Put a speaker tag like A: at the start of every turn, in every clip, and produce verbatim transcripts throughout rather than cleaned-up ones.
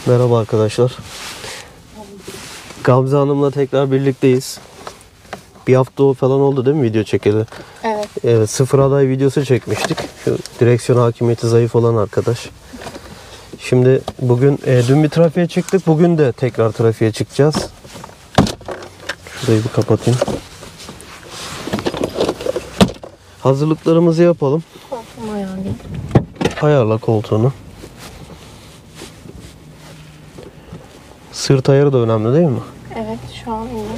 A: Merhaba arkadaşlar. Gamze Hanım'la tekrar birlikteyiz. Bir hafta falan oldu değil mi video çekeli?
B: Evet.
A: Evet, sıfır aday videosu çekmiştik. Şu direksiyon hakimiyeti zayıf olan arkadaş. Şimdi bugün, e, dün bir trafiğe çıktık. Bugün de tekrar trafiğe çıkacağız. Şurayı bir kapatayım. Hazırlıklarımızı yapalım.
B: Koltuğumu ayarlayayım.
A: Ayarla koltuğunu. Sırt ayarı da önemli değil mi?
B: Evet, şu an iyi.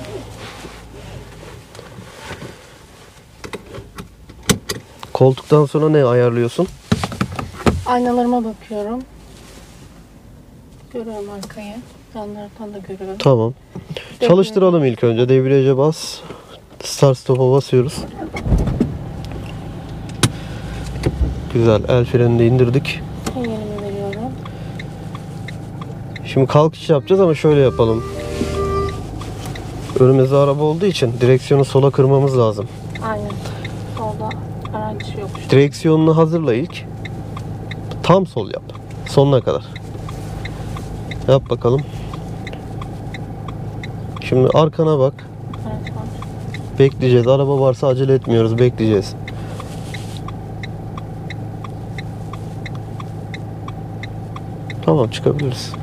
A: Koltuktan sonra ne ayarlıyorsun?
B: Aynalarıma bakıyorum. Görüyorum arkayı. Yanlardan da görüyorum.
A: Tamam. Çalıştıralım ilk önce. Debriyaja bas. Start stop'a basıyoruz. Güzel. El frenini de indirdik.
B: Sinyalimi veriyorum.
A: Şimdi kalkış yapacağız ama şöyle yapalım. Önümüzde araba olduğu için direksiyonu sola kırmamız lazım.
B: Aynen. Solda araç yok.
A: Direksiyonunu hazırla ilk. Tam sol yap. Sonuna kadar. Yap bakalım. Şimdi arkana bak.
B: Araç var.
A: Bekleyeceğiz. Araba varsa acele etmiyoruz. Bekleyeceğiz. Tamam, çıkabiliriz.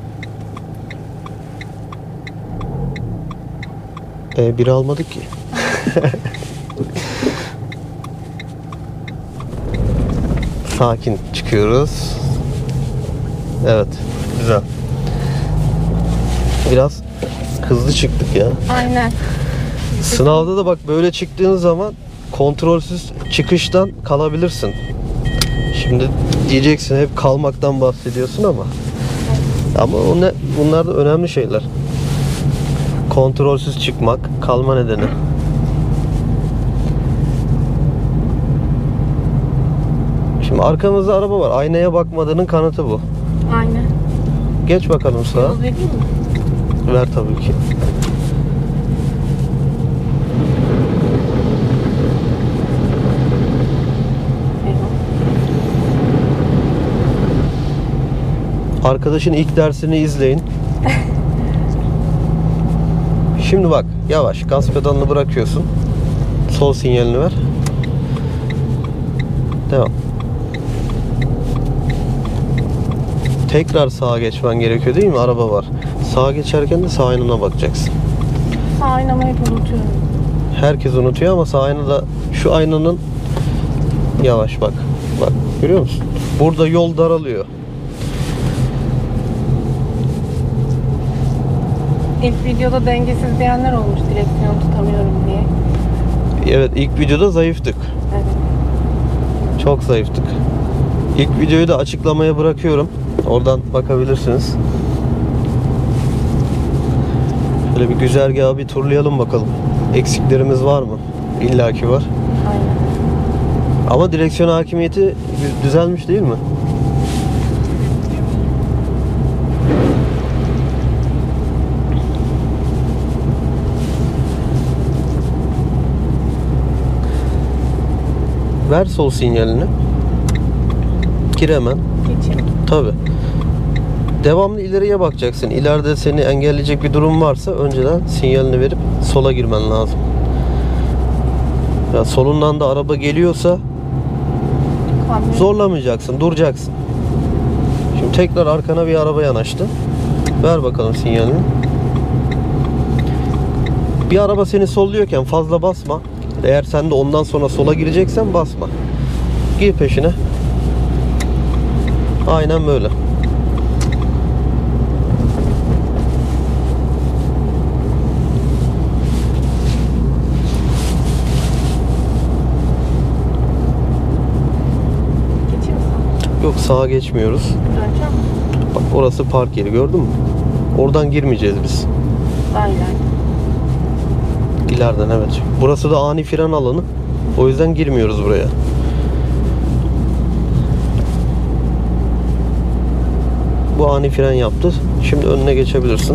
A: E, biri almadık ki. Sakin çıkıyoruz. Evet. Güzel. Biraz hızlı çıktık ya.
B: Aynen.
A: Sınavda da bak, böyle çıktığın zaman kontrolsüz çıkıştan kalabilirsin. Şimdi diyeceksin hep kalmaktan bahsediyorsun ama ama o ne, bunlar da önemli şeyler. Kontrolsüz çıkmak, kalma nedeni. Şimdi arkamızda araba var. Aynaya bakmadığının kanıtı bu.
B: Aynen.
A: Geç bakalım sağa.
B: Yol vereyim mi?
A: Ver tabii ki. Arkadaşın ilk dersini izleyin. Şimdi bak, yavaş gaz pedalını bırakıyorsun. Sol sinyalini ver. Devam. Tekrar sağa geçmen gerekiyor değil mi? Araba var. Sağa geçerken de sağ aynana bakacaksın.
B: Sağ aynamı hep unutuyorum.
A: Herkes unutuyor ama sağ aynada, şu aynanın, yavaş bak. Bak, görüyor musun? Burada yol daralıyor.
B: İlk videoda dengesiz diyenler olmuş, direksiyon tutamıyorum diye.
A: Evet, ilk videoda zayıftık.
B: Evet.
A: Çok zayıftık. İlk videoyu da açıklamaya bırakıyorum. Oradan bakabilirsiniz. Şöyle bir güzergahı bir turlayalım bakalım. Eksiklerimiz var mı? İlla ki var.
B: Aynen.
A: Ama direksiyon hakimiyeti düzelmiş değil mi? Ver sol sinyalini. Gir hemen.
B: Geçelim.
A: Tabii. Devamlı ileriye bakacaksın. İleride seni engelleyecek bir durum varsa önceden sinyalini verip sola girmen lazım. Ya solundan da araba geliyorsa
B: Kamyon.
A: zorlamayacaksın, duracaksın. Şimdi tekrar arkana bir araba yanaştı. Ver bakalım sinyalini. Bir araba seni solluyorken fazla basma. Eğer sen de ondan sonra sola gireceksen basma. Gir peşine. Aynen böyle.
B: Geçeyim mi?
A: Yok, sağa geçmiyoruz.
B: Döneceğim mi?
A: Bak, orası park yeri, gördün mü? Oradan girmeyeceğiz biz.
B: Aynen.
A: İleriden, evet. Burası da ani fren alanı. O yüzden girmiyoruz buraya. Bu ani fren yaptı. Şimdi önüne geçebilirsin.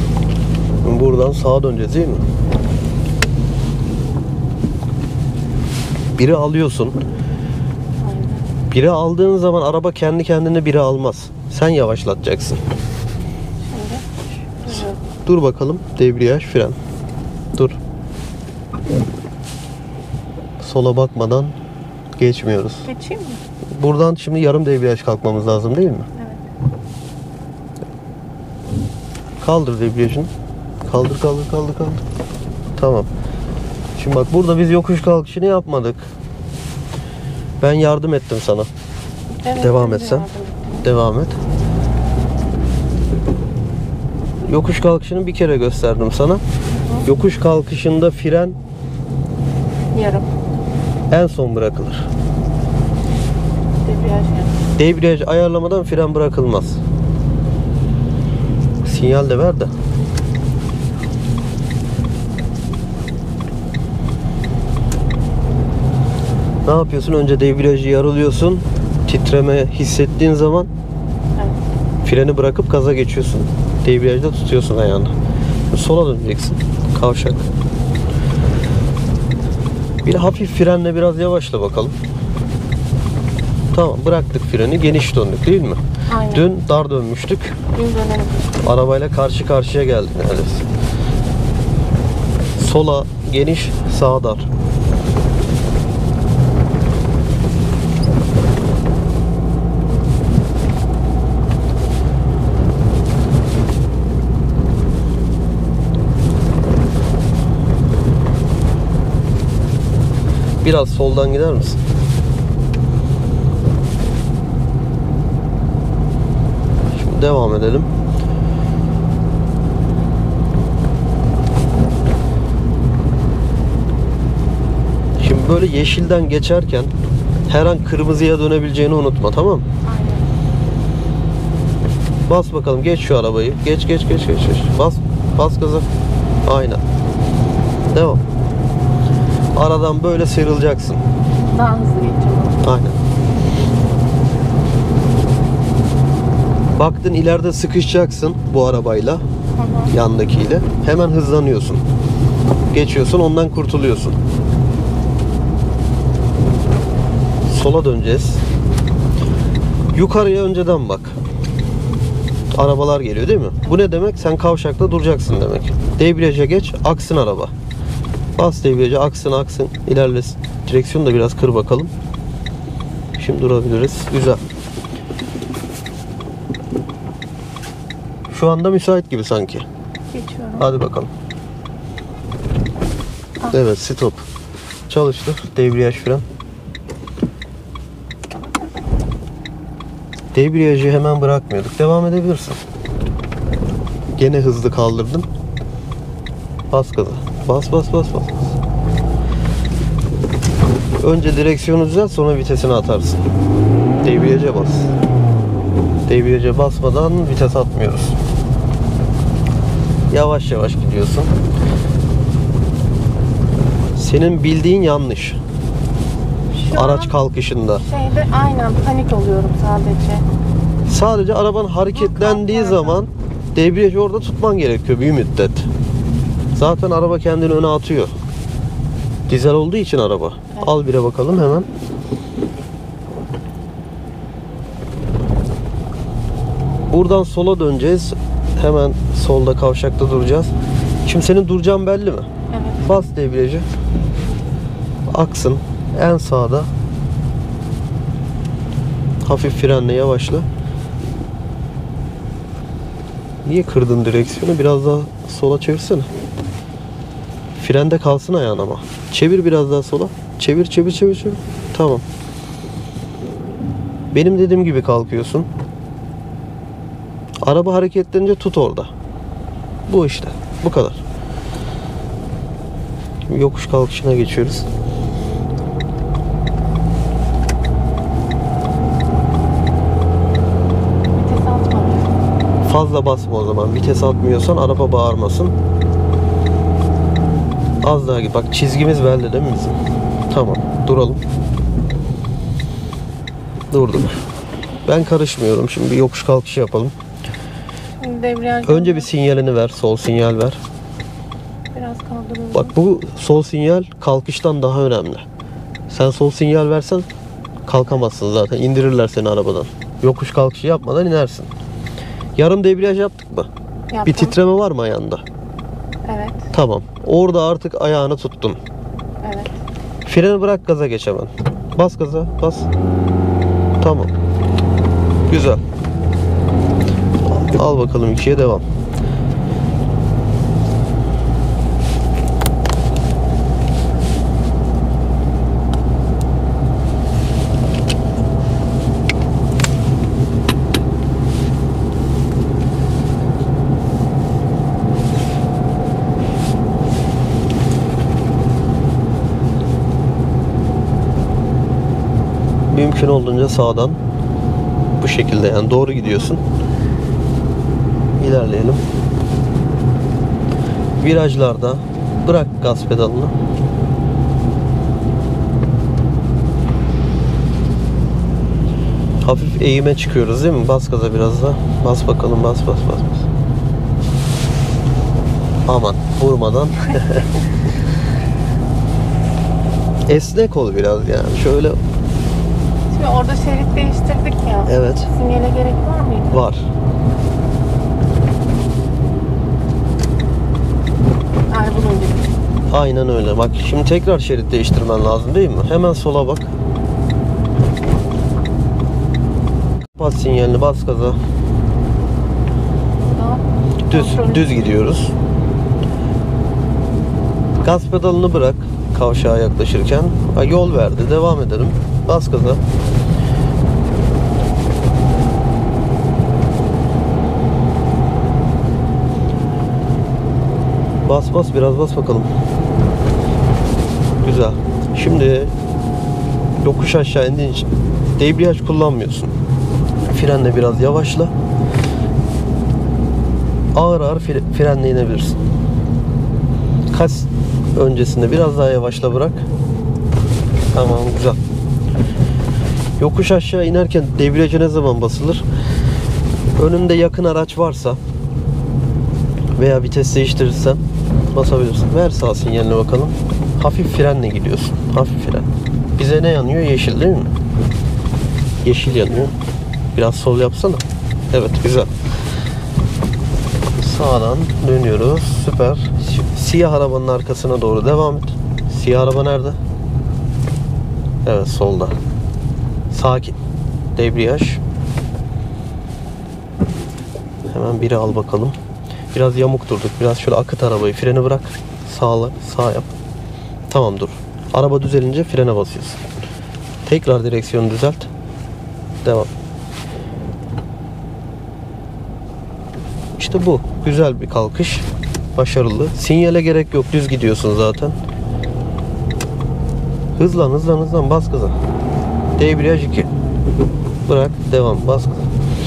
A: Buradan sağa döneceğiz değil mi? Biri alıyorsun.
B: Aynen.
A: Biri aldığın zaman araba kendi kendine biri almaz. Sen yavaşlatacaksın.
B: Şimdi duruyorum.
A: Dur bakalım. Debriyaj, fren. Dur. Sola bakmadan geçmiyoruz.
B: Geçeyim mi?
A: Buradan şimdi yarım debriyaj kalkmamız lazım değil mi?
B: Evet.
A: Kaldır debriyajını. Kaldır kaldır kaldır kaldır. Tamam. Şimdi bak burada biz yokuş kalkışını yapmadık. Ben yardım ettim sana.
B: Evet,
A: Devam
B: ben de
A: etsen.
B: yardım ettim.
A: Devam et. Yokuş kalkışını bir kere gösterdim sana. Yokuş kalkışında fren
B: Yarım.
A: en son bırakılır.
B: Debriyaj yarım.
A: Debriyaj ayarlamadan fren bırakılmaz. Sinyal de ver de. Ne yapıyorsun? Önce debriyajı yarılıyorsun. Titreme hissettiğin zaman
B: Evet.
A: freni bırakıp gaza geçiyorsun. Debriyajda tutuyorsun ayağını. Sola döneceksin. Kavşak. Bir de hafif frenle biraz yavaşla bakalım. Tamam, bıraktık freni. Geniş döndük değil mi?
B: Aynen.
A: Dün dar dönmüştük.
B: Dün dönelim.
A: Arabayla karşı karşıya geldik neredeyse. Sola geniş, sağa dar. Biraz soldan gider misin? Şimdi devam edelim. Şimdi böyle yeşilden geçerken her an kırmızıya dönebileceğini unutma, tamam mı?
B: Aynen.
A: Bas bakalım, geç şu arabayı. Geç geç geç geç. geç. Bas. Bas gaza. Aynen. Devam. Aradan böyle sıyrılacaksın.
B: Daha hızlı geçeceğim.
A: Aynen. Baktın ileride sıkışacaksın bu arabayla,
B: Hı hı.
A: yandakiyle. Hemen hızlanıyorsun. Geçiyorsun, ondan kurtuluyorsun. Sola döneceğiz. Yukarıya önceden bak. Arabalar geliyor değil mi? Bu ne demek? Sen kavşakta duracaksın demek. Debriyaja geç, aksın araba. Bas debriyaja, aksın aksın, ilerlesin. Direksiyonu da biraz kır bakalım. Şimdi durabiliriz. Güzel. Şu anda müsait gibi sanki.
B: Geçiyorum.
A: Hadi bakalım. Evet, stop. Çalıştır. Debriyaj, fren. Debriyajı hemen bırakmıyorduk. Devam edebilirsin. Gene hızlı kaldırdın. Bas gaza. Bas bas bas bas. Önce direksiyonu düzelt, sonra vitesini atarsın. Debriyaja bas. Debriyaja basmadan vites atmıyoruz. Yavaş yavaş gidiyorsun. Senin bildiğin yanlış.
B: Şu
A: Araç
B: an
A: kalkışında.
B: şeyde aynen panik oluyorum sadece.
A: Sadece araban hareketlendiği zaman debriyajı orada tutman gerekiyor bir müddet. Zaten araba kendini öne atıyor. Dizel olduğu için araba.
B: Evet.
A: Al bire bakalım hemen. Buradan sola döneceğiz. Hemen solda kavşakta duracağız. Şimdi senin duracağın belli mi?
B: Evet.
A: Bas debriyajı. Aksın. En sağda. Hafif frenle yavaşla. Niye kırdın direksiyonu? Biraz daha sola çevirsene. Frende kalsın ayağın ama. Çevir biraz daha sola. Çevir çevir çevir çevir. Tamam. Benim dediğim gibi kalkıyorsun. Araba hareketlenince tut orada. Bu işte. Bu kadar. Şimdi yokuş kalkışına geçiyoruz.
B: Vites atma.
A: Fazla basma o zaman. Vites atmıyorsan araba bağırmasın. Az daha git. Bak çizgimiz belli değil mi bizim? Tamam. Duralım. Durduk. Ben karışmıyorum. Şimdi bir yokuş kalkışı yapalım.
B: Şimdi debriyaj.
A: Önce bir sinyalini ver. Sol sinyal ver.
B: Biraz kaldırıyorum.
A: Bak bu sol sinyal kalkıştan daha önemli. Sen sol sinyal versen kalkamazsın zaten. İndirirler seni arabadan. Yokuş kalkışı yapmadan inersin. Yarım debriyaj yaptık mı?
B: Yaptım.
A: Bir titreme var mı ayağında?
B: Evet.
A: Tamam. Orada artık ayağını tuttun.
B: Evet.
A: Freni bırak, gaza geç hemen. Bas gaza, bas. Tamam. Güzel. Al bakalım, ikiye devam. Mümkün olduğunca sağdan, bu şekilde yani doğru gidiyorsun. İlerleyelim. Virajlarda bırak gaz pedalını. Hafif eğime çıkıyoruz değil mi? Bas gaza biraz da. Bas bakalım, bas bas bas bas. Aman vurmadan. Esnek ol biraz yani. Şöyle.
B: Şimdi orada şerit değiştirdik ya.
A: Evet.
B: Sinyale gerek var mıydı?
A: Var.
B: Ay bunun gibi.
A: Aynen öyle. Bak şimdi tekrar şerit değiştirmen lazım değil mi? Hemen sola bak. Bas sinyalini, bas gaza.
B: Tamam.
A: Düz,
B: Kontrol.
A: düz gidiyoruz. Gaz pedalını bırak kavşağa yaklaşırken. Ha, yol verdi. Devam edelim. Bas gaza. Bas bas, biraz bas bakalım. Güzel. Şimdi yokuş aşağı indiğin için debriyaj kullanmıyorsun. Frenle biraz yavaşla. Ağır ağır fre- frenle inebilirsin. Kaç öncesinde biraz daha yavaşla bırak. Tamam, güzel. Yokuş aşağı inerken debriyaja ne zaman basılır? Önünde yakın araç varsa veya vites değiştirirsen basabilirsin. Ver sağ sinyaline bakalım. Hafif frenle gidiyorsun. Hafif fren. Bize ne yanıyor? Yeşil değil mi? Yeşil yanıyor. Biraz sol yapsana. Evet, güzel. Sağdan dönüyoruz. Süper. Siyah arabanın arkasına doğru devam et. Siyah araba nerede? Evet, solda. Sakin. Debriyaj. Hemen biri al bakalım. Biraz yamuk durduk. Biraz şöyle akıt arabayı. Freni bırak. Sağla, sağ yap. Tamam, dur. Araba düzelince frene basıyorsun. Tekrar direksiyonu düzelt. Devam. İşte bu. Güzel bir kalkış. Başarılı. Sinyale gerek yok. Düz gidiyorsun zaten. Hızlan, hızlan, hızlan. Bas gaza. Debriyaj iki. Bırak. Devam. Bas gaza.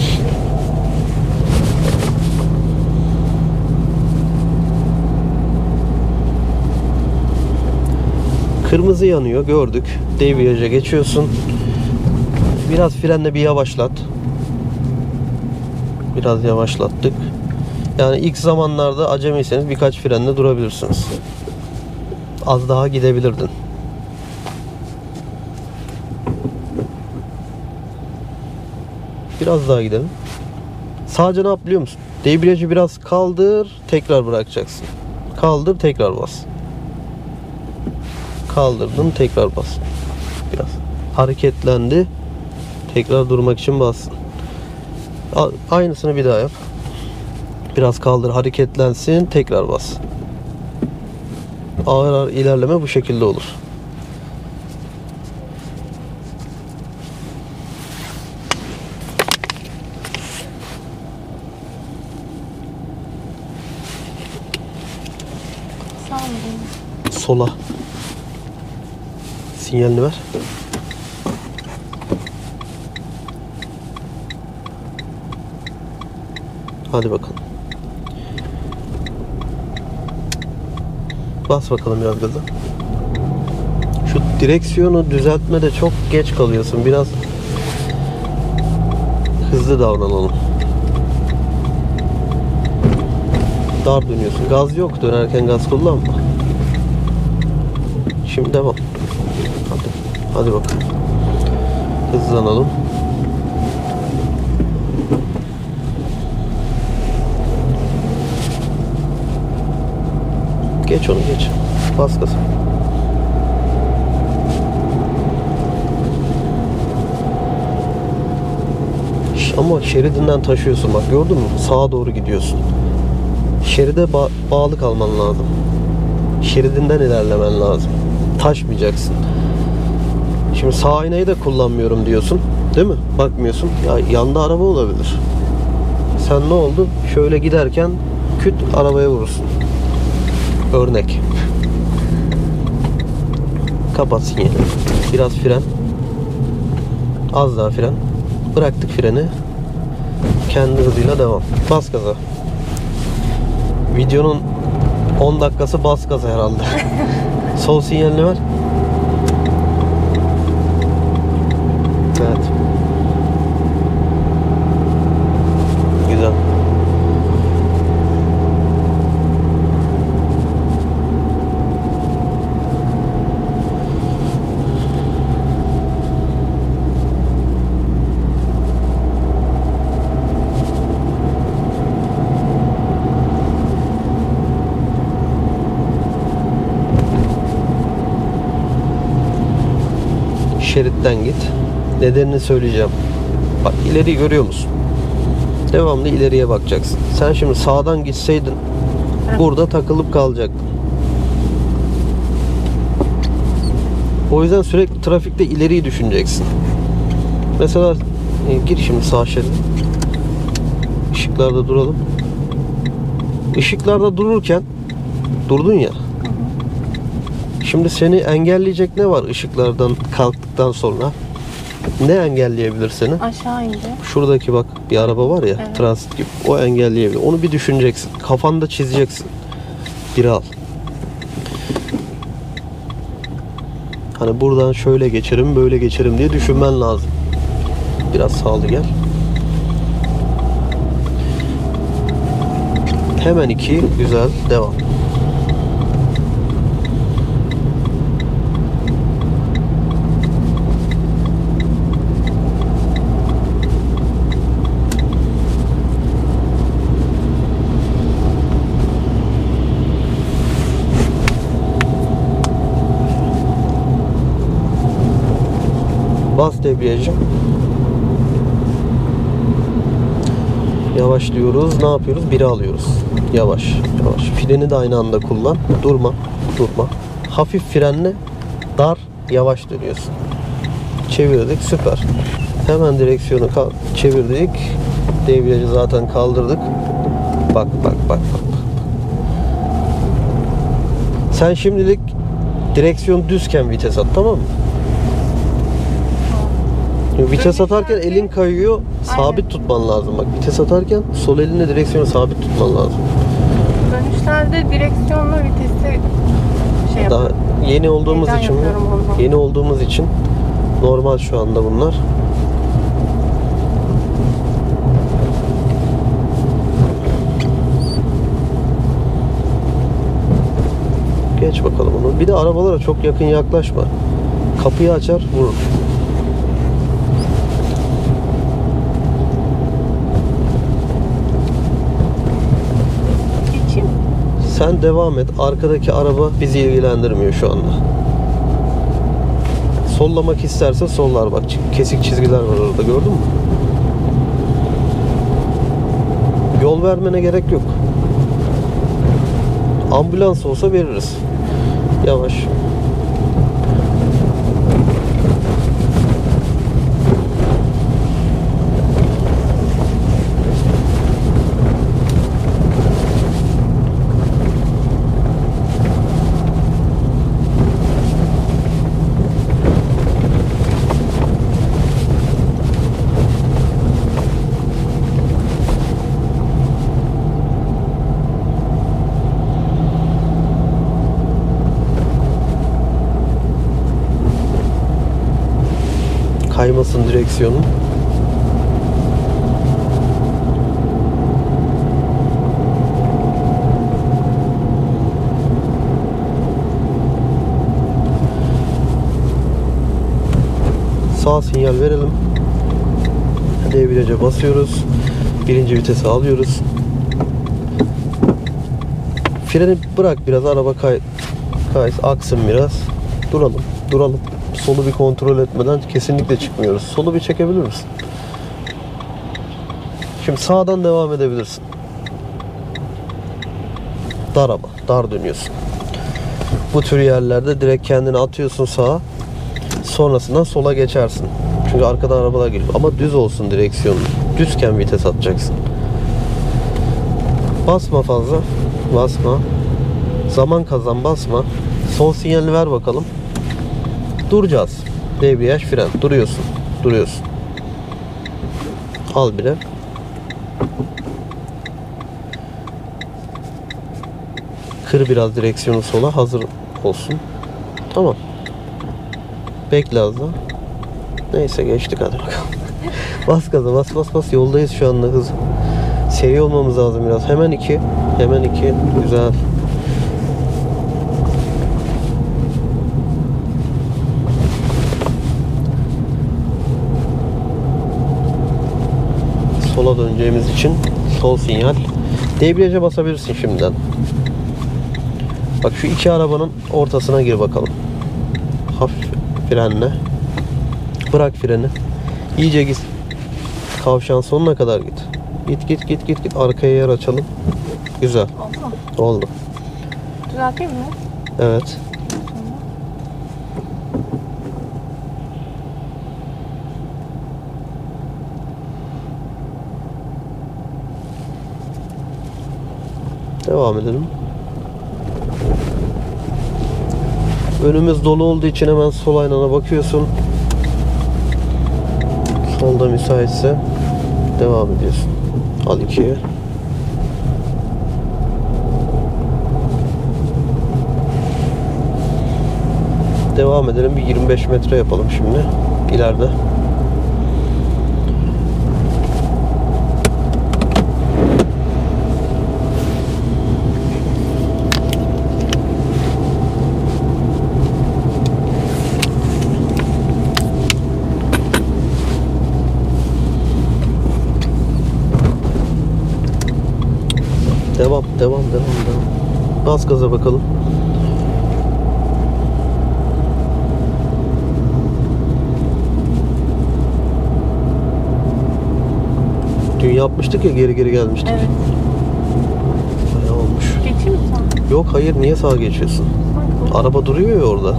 A: Kırmızı yanıyor. Gördük. Debriyaja geçiyorsun. Biraz frenle bir yavaşlat. Biraz yavaşlattık. Yani ilk zamanlarda acemiyseniz birkaç frenle durabilirsiniz. Az daha gidebilirdin. Biraz daha gidelim. Sadece ne yap biliyor musun? Debriyajı biraz kaldır, tekrar bırakacaksın. Kaldır, tekrar bas. Kaldırdın, tekrar bas. Biraz hareketlendi. Tekrar durmak için bassın. Aynısını bir daha yap. Biraz kaldır, hareketlensin, tekrar bas. Ağır ağır ilerleme bu şekilde olur.
B: Sağ olun.
A: Sola. Sinyalini ver. Hadi bakalım. Bas bakalım biraz gaza. Şu direksiyonu düzeltmede çok geç kalıyorsun. Biraz hızlı davranalım. Dar dönüyorsun. Gaz yok. Dönerken gaz kullanma. Şimdi devam. Hadi. Hadi bakalım. Hızlanalım. Geç onu geç. Bas gaza. Ama şeridinden taşıyorsun bak, gördün mü? Sağa doğru gidiyorsun. Şeride ba- bağlı kalman lazım. Şeridinden ilerlemen lazım. Taşmayacaksın. Şimdi sağ aynayı da kullanmıyorum diyorsun. Değil mi? Bakmıyorsun. Ya yanda araba olabilir. Sen ne oldu? Şöyle giderken küt arabaya vurursun. Örnek. Kapat sinyali. Biraz fren. Az daha fren. Bıraktık freni. Kendi hızıyla devam. Bas gaza. Videonun on dakikası bas gaza herhalde. Sol sinyalini ver. Evet. Güzel. Şeritten git. Nedenini söyleyeceğim. Bak, ileriyi görüyor musun? Devamlı ileriye bakacaksın. Sen şimdi sağdan gitseydin burada takılıp kalacaktın. O yüzden sürekli trafikte ileriyi düşüneceksin. Mesela e, gir şimdi sağ şeride. Işıklarda duralım. Işıklarda dururken durdun ya. Şimdi seni engelleyecek ne var ışıklardan kalktıktan sonra? Ne engelleyebilir seni?
B: Aşağı indi.
A: Şuradaki bak bir araba var ya,
B: Evet.
A: transit gibi. O engelleyebilir. Onu bir düşüneceksin. Kafanda çizeceksin. Bir al. Hani buradan şöyle geçerim, böyle geçerim diye düşünmen lazım. Biraz sağlı gel. Hemen iki, güzel, devam. Bas debriyajı. Yavaşlıyoruz. Ne yapıyoruz? Biri alıyoruz. Yavaş, yavaş. Freni de aynı anda kullan. Durma, durma. Hafif frenle dar, yavaş dönüyorsun. Çevirdik, süper. Hemen direksiyonu çevirdik. Debriyajı zaten kaldırdık. Bak, bak, bak, bak. Sen şimdilik direksiyon düzken vites at, tamam mı? Vites atarken elin kayıyor, sabit
B: Aynen.
A: tutman lazım. Bak, vites atarken sol elinle direksiyonu sabit tutman lazım.
B: Dönüşlerde direksiyonla vitesi şey
A: Daha
B: yapıyorum.
A: yeni olduğumuz
B: Heyecan
A: için
B: yapıyorum ondan.
A: yeni olduğumuz için normal şu anda bunlar. Geç bakalım onu. Bir de arabalara çok yakın yaklaşma. Kapıyı açar, vurur.
B: Geçeyim.
A: Sen devam et. Arkadaki araba bizi ilgilendirmiyor şu anda. Sollamak isterse sollar. Bak, kesik çizgiler var orada, gördün mü? Yol vermene gerek yok. Ambulans olsa veririz. Yavaş. Kaymasın direksiyonu. Sağ sinyal verelim. Debriyaja basıyoruz. Birinci vitesi alıyoruz. Freni bırak biraz, araba kay, kay aksın biraz. Duralım, duralım. Solu bir kontrol etmeden kesinlikle çıkmıyoruz. Solu bir çekebilir misin? Şimdi sağdan devam edebilirsin. Dar ama, dar dönüyorsun. Bu tür yerlerde direkt kendini atıyorsun sağa. Sonrasında sola geçersin. Çünkü arkadan arabalar geliyor. Ama düz olsun direksiyonun. Düzken vites atacaksın. Basma fazla. Basma. Zaman kazan, basma. Sol sinyalini ver bakalım. Duracağız. Debriyaj, fren. Duruyorsun. Duruyorsun. Al bire. Kır biraz direksiyonu sola. Hazır olsun. Tamam. Bekle az daha. Neyse geçtik, hadi bakalım. Bas gaza, bas bas bas. Yoldayız şu anda hız. Seri olmamız lazım biraz. Hemen iki. Hemen iki. Güzel. Sola döneceğimiz için sol sinyal. Debriyaja basabilirsin şimdiden. Bak şu iki arabanın ortasına gir bakalım. Hafif frenle. Bırak freni. İyice git. Kavşağın sonuna kadar git. Git git git git git. Arkaya yer açalım. Güzel.
B: Oldu mu?
A: Oldu.
B: Düzelteyim mi?
A: Evet. Devam edelim. Önümüz dolu olduğu için hemen sol aynana bakıyorsun. Solda müsaitse devam ediyorsun. Al ikiye. Devam edelim. Bir yirmi beş metre yapalım şimdi. İleride. Devam, devam, devam, devam. Bas gaza bakalım. Dün yapmıştık ya, geri geri gelmiştik.
B: Evet.
A: Bayağı olmuş.
B: Geçeyim mi sana?
A: Yok hayır, niye sağa geçiyorsun?
B: Bak,
A: Araba duruyor ya orada.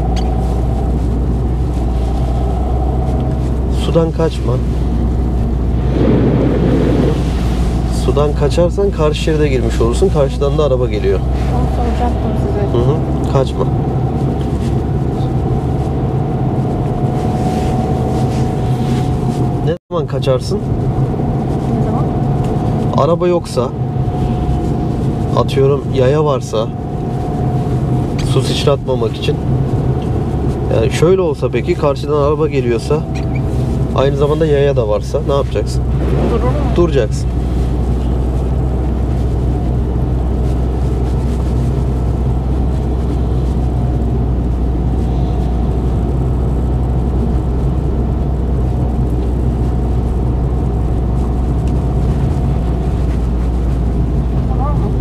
A: Sudan kaçma. Sudan kaçarsan karşı şeride girmiş olursun. Karşıdan da araba geliyor.
B: onu soracaktım size.
A: Hı hı. Kaçma. Ne zaman kaçarsın?
B: Ne zaman?
A: Araba yoksa, atıyorum yaya varsa, su sıçratmamak için. Yani şöyle olsa peki, karşıdan araba geliyorsa, aynı zamanda yaya da varsa ne yapacaksın?
B: Durur mu?
A: Duracaksın.
B: Tamam mı?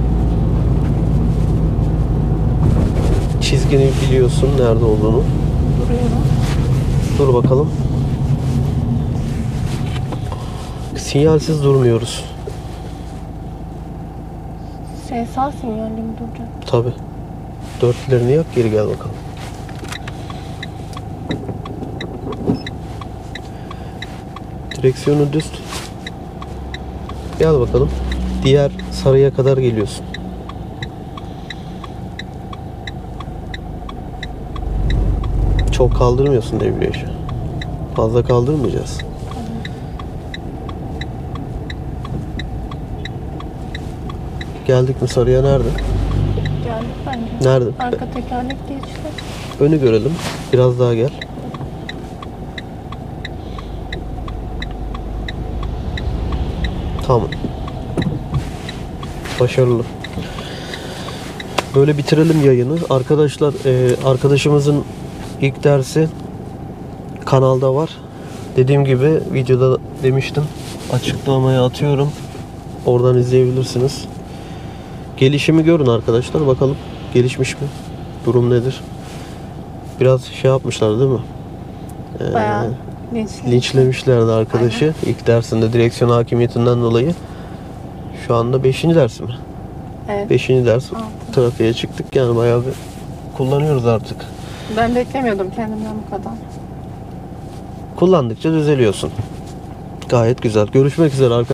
A: Çizgini biliyorsun nerede olduğunu.
B: Duruyorum.
A: Dur bakalım. Sinyalsiz durmuyoruz.
B: Şey, sağ sinyalle mi duracak?
A: Tabi. Dörtlerini yak, geri gel bakalım. Direksiyonu düz tut. Gel bakalım. Diğer sarıya kadar geliyorsun. Çok kaldırmıyorsun debriyajı. Fazla kaldırmayacağız. Geldik mi sarıya, nerede?
B: Geldik bence.
A: Nerede?
B: Arka tekerlek geçti.
A: Önü görelim. Biraz daha gel. Tamam. Başarılı. Böyle bitirelim yayını. Arkadaşlar, e, arkadaşımızın ilk dersi kanalda var. Dediğim gibi videoda demiştim. Açıklamaya atıyorum. Oradan izleyebilirsiniz. Gelişimi görün arkadaşlar. Bakalım gelişmiş mi? Durum nedir? Biraz şey yapmışlar değil mi? Ee,
B: Bayağı linçli.
A: linçlemişlerdi arkadaşı. İlk dersinde direksiyon hakimiyetinden dolayı. Şu anda beşinci dersi mi?
B: Evet.
A: beşinci ders
B: Altı.
A: trafiğe çıktık. Yani bayağı bir kullanıyoruz artık.
B: Ben beklemiyordum kendimden bu kadar.
A: Kullandıkça düzeliyorsun. Gayet güzel. Görüşmek üzere arkadaşlar.